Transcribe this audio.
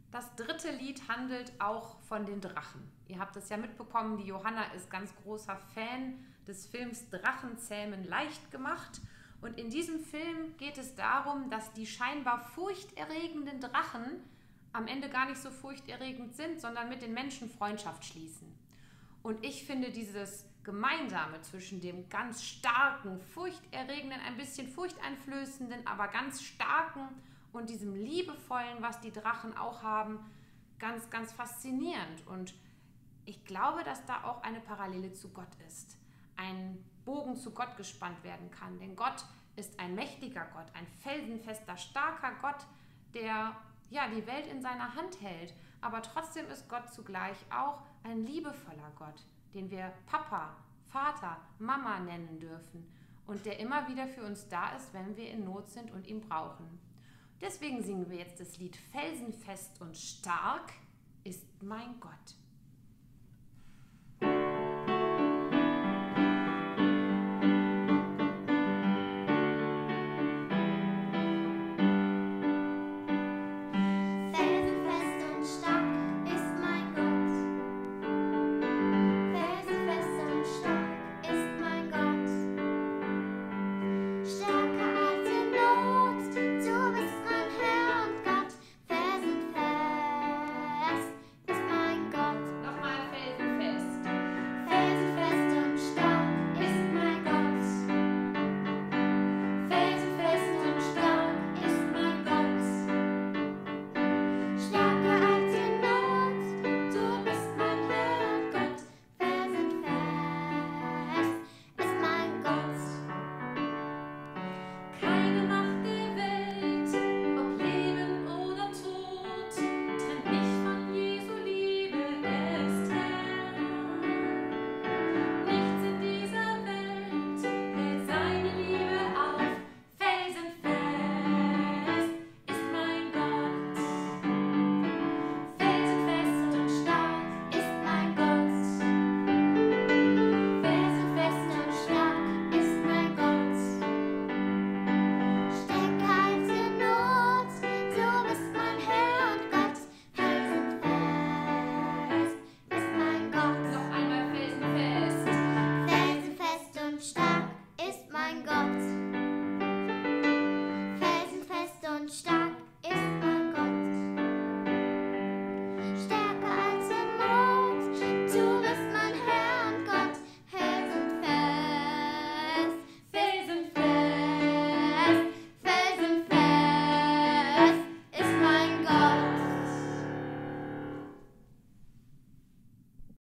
Das dritte Lied handelt auch von den Drachen. Ihr habt es ja mitbekommen, die Johanna ist ganz großer Fan des Films Drachenzähmen leicht gemacht. Und in diesem Film geht es darum, dass die scheinbar furchterregenden Drachen am Ende gar nicht so furchterregend sind, sondern mit den Menschen Freundschaft schließen. Und ich finde dieses Gemeinsame zwischen dem ganz starken, furchterregenden, ein bisschen furchteinflößenden, aber ganz starken und diesem liebevollen, was die Drachen auch haben, ganz, ganz faszinierend. Und ich glaube, dass da auch eine Parallele zu Gott ist. Ein Bogen zu Gott gespannt werden kann. Denn Gott ist ein mächtiger Gott, ein felsenfester, starker Gott, der ja die Welt in seiner Hand hält. Aber trotzdem ist Gott zugleich auch ein liebevoller Gott, den wir Papa, Vater, Mama nennen dürfen und der immer wieder für uns da ist, wenn wir in Not sind und ihn brauchen. Deswegen singen wir jetzt das Lied Felsenfest und stark ist mein Gott.